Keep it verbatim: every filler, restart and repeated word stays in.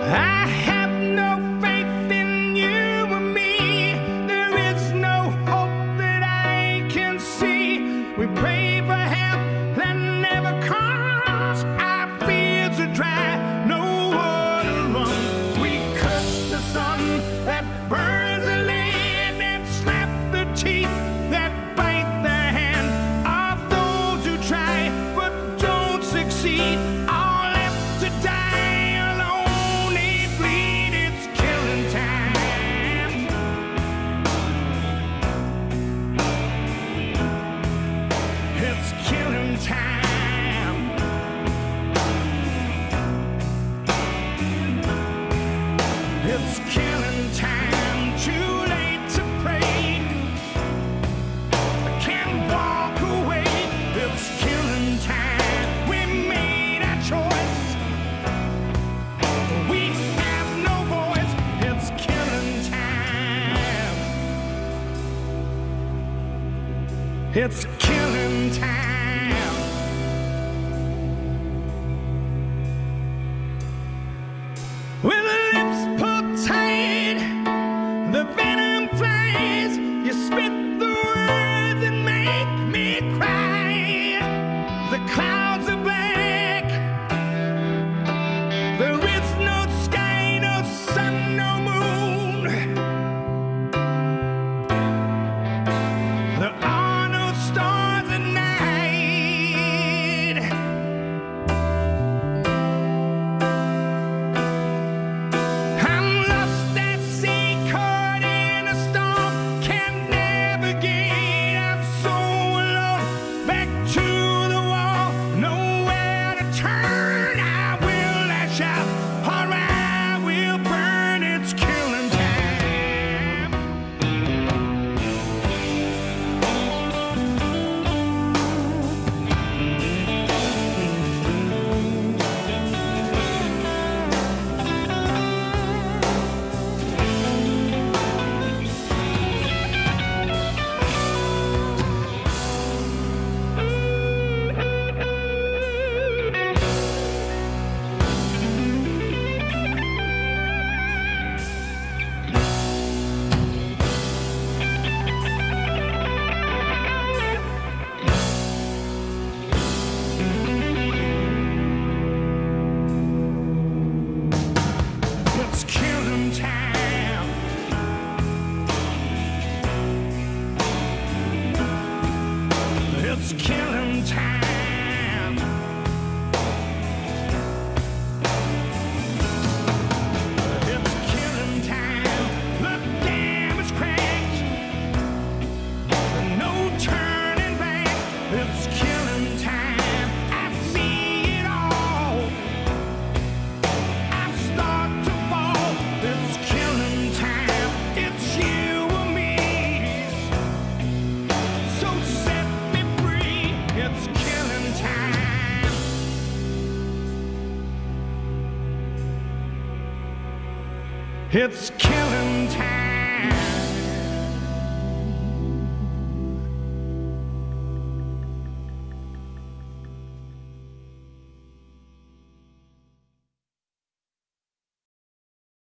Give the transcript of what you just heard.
I have no faith in you or me. There is no hope that I can see. We pray for help that never comes. Our fields are dry, no water runs. We curse the sun that burns the land and slap the teeth that bite the hand of those who try but don't succeed. All left to die alone, they bleed. It's killing time. It's killing time. It's killing time. Too late to pray. I can't walk away. It's killing time. We made our choice. We have no voice. It's killing time. It's killing time. With lips pulled tight, the venom flies. You spit the words that make me cry. The clouds are black. There is no sky, no sun, no moon. There are no stars at night. I'm lost at sea, caught in a storm, can't navigate. I'm so alone, back to the wall, nowhere to turn. I will lash out, or I will burn. It's killing time. It's killing time. It's killing time. It's killing time. The dam is cracked. No turning back. It's killing time. I see it all. I start to fall. It's killing time. It's you and me. So set me free. It's killing time. It's killing time.